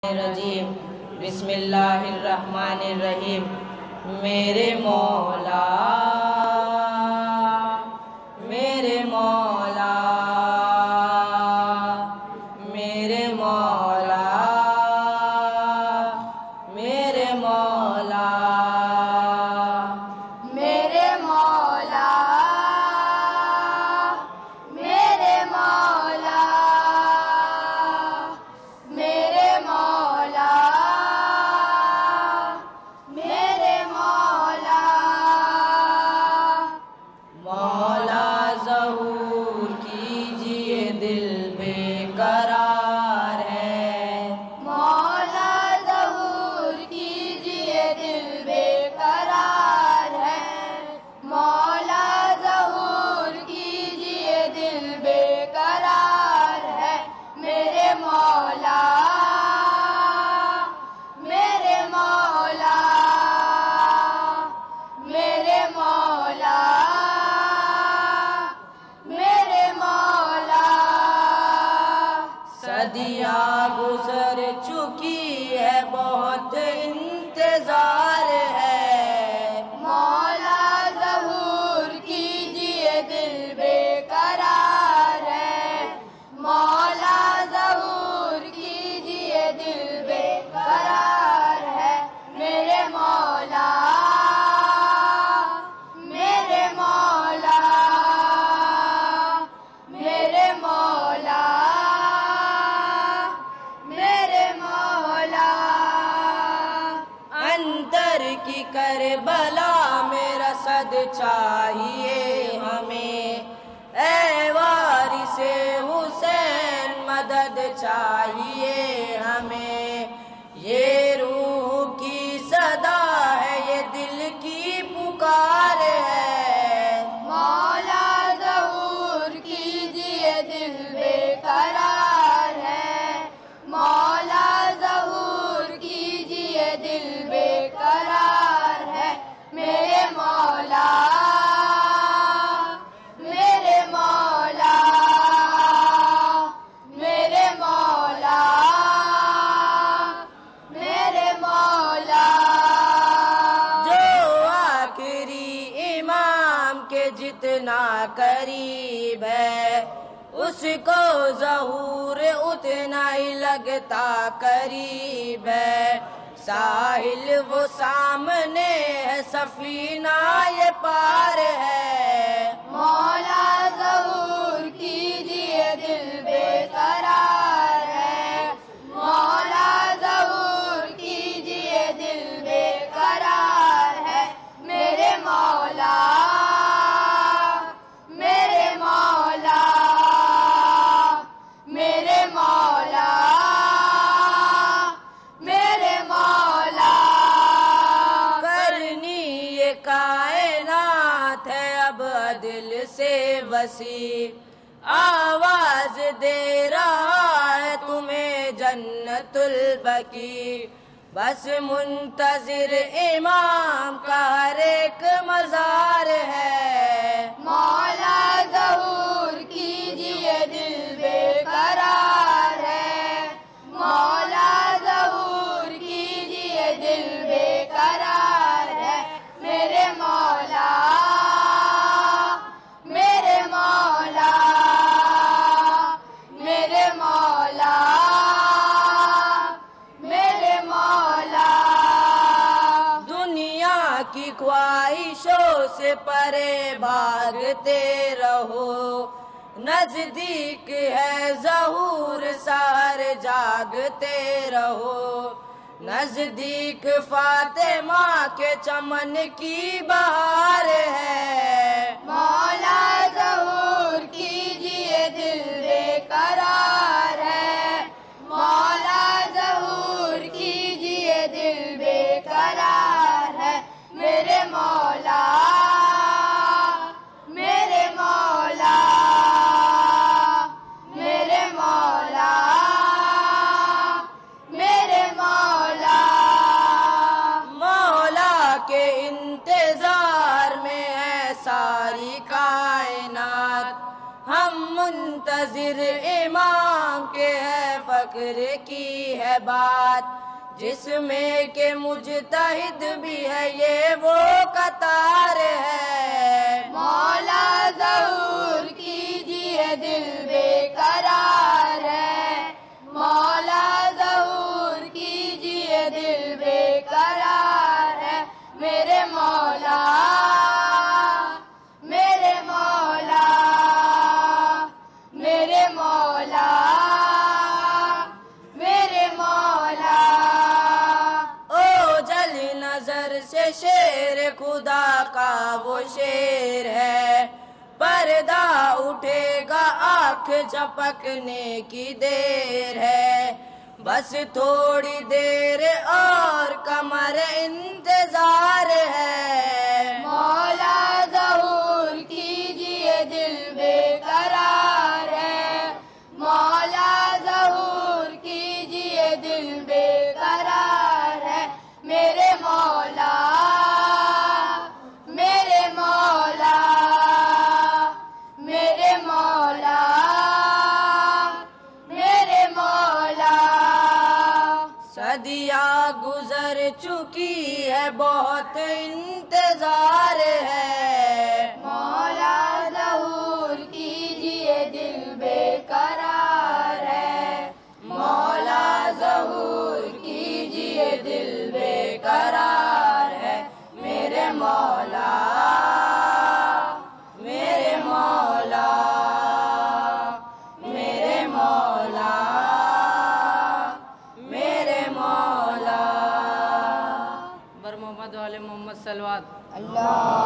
रजीम बिस्मिल्लाहिर्रहमानिर्रहीम। मेरे मौला मेरे मौला मेरे मौला मेरे मौला मेरे मौला मेरे मौला मेरे मौला मेरे मौला मौला ज़हूर कीजिए दिल बेकरार है। मौला ज़हूर कीजिए दिल बेकरार है। मौला ज़हूर कीजिए दिल बेकरार है। मेरे मौला मेरे मौला मेरे मौला मेरे मौला सदियाँ गुजर चुकी है, बहुत इंतजार है। मौला ज़हूर कीजिए दिल बेकरार है। मौला ज़हूर कीजिए दिल बेकरार है। मेरे मौला मेरे मौला मेरे मौला मेरे मौला अंतर की करबला मेरा सद चाहिए हमें। ऐ वारिसे हुसैन मदद चाहिए हमें। ये रूह की सदा है, ये दिल की पुकार है। मौला ज़हूर कीजिए दिल बेकरार है। मौला ज़हूर कीजिए दिल बेकरार है। मेरे मौला मेरे मौला मेरे मौला मेरे मौला जो आखिरी इमाम के जितना करीब है, उसको ज़हूर उतना ही लगता करीब है। साहिल वो सामने है, सफीना ये पार है। मौला ज़हूर कीजिए दिल बेकरार है। मौला ज़हूर कीजिए दिल बेकरार है। मेरे मौला मेरे मौला मेरे मौला मेरे मौला करनी ये कायनात है अब दिल से वसी। आवाज दे रहा है तुम्हें जन्नतुल बकी। बस मुंतजिर इमाम का हर एक मजार है। मौला ज़हूर कीजिए दिल बेकरार है। मौला ज़हूर कीजिए दिल बेकरार है। मेरे मौला मेरे मौला मेरे मौला मेरे मौला दुनिया की ख्वाहिशों से परे भागते रहो। नजदीक है ज़हूर सार जागते रहो। नजदीक फातिमा के चमन की बहार है। मौला ज़हूर कीजिए दिल बेकरार है। मौला ज़हूर कीजिए दिल बेकरार है। मेरे मौला मेरे मौला मेरे मौला मेरे मौला मौला के इंतजार में है सारी कायनात। मुंतजिर इमाम के है फक्र की है बात, जिसमें के मुजतहिद भी है ये वो कतार है। मौला ज़हूर कीजिए दिल बेकरार है, मौला ज़हूर कीजिए दिल बेकरार है। मेरे मौला, मेरे मौला, मेरे मौला, मेरे मौला। ओ जली नजर से शेर खुदा का वो शेर है, पर्दा उठेगा आँख झपकने की देर है। बस थोड़ी देर और कमर इंतजार है। मौला ज़हूर कीजिए दिल बेकरार है, मौला ज़हूर कीजिए दिल बेकरार है। मेरे मौला, मेरे मौला, मेरे मौला, मेरे मौला। सदियाँ गुजर चुकी है बहुत इंतजार है। मौला ज़हूर कीजिए दिल बेकरार है, मौला ज़हूर कीजिए दिल बेकरार है। मेरे मौला, मेरे मौला, मेरे मौला, मेरे मौला। बर मोहम्मद वाले मोहम्मद सलवात। अल्लाह